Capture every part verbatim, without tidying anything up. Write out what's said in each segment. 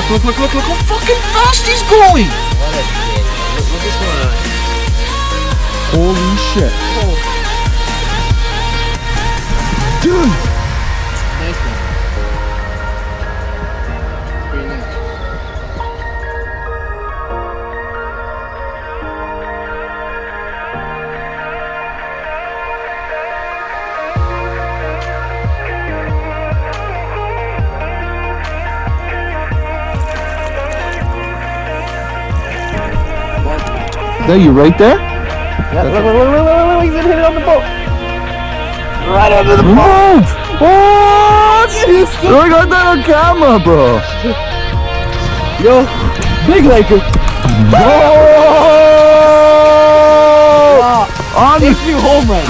look, look, look, look, look how fucking fast he's going! What a kid. Look, look what's going on. Holy shit. Oh. Dude! Nice one. Pretty nice. There, you right there? Yeah, look, look, look, look, look, look, he's gonna hit it on the boat. Right under the boat. Move! What? I got that on camera, bro. Yo, big Laker. Oh! On Takes you home right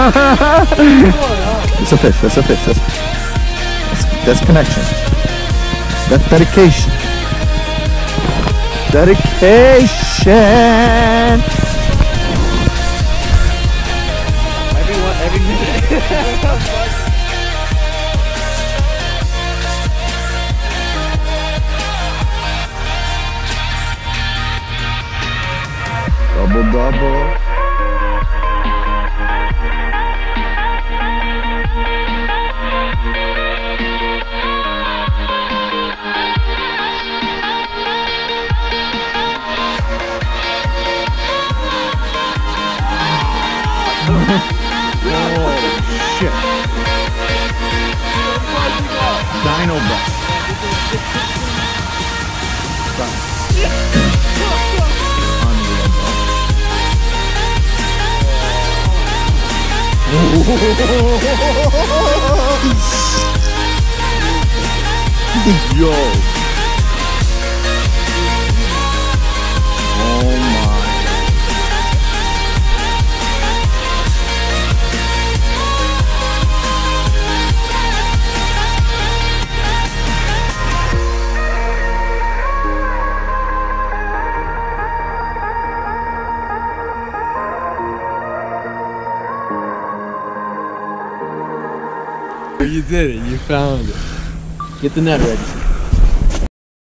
now. That's a fish, that's a fish. That's, that's, that's connection. That's dedication. Dedication! Every one, every minute. Double double. Oh shit. Dino bus. Yo. Oh my. You did it. You found it. Get the net ready.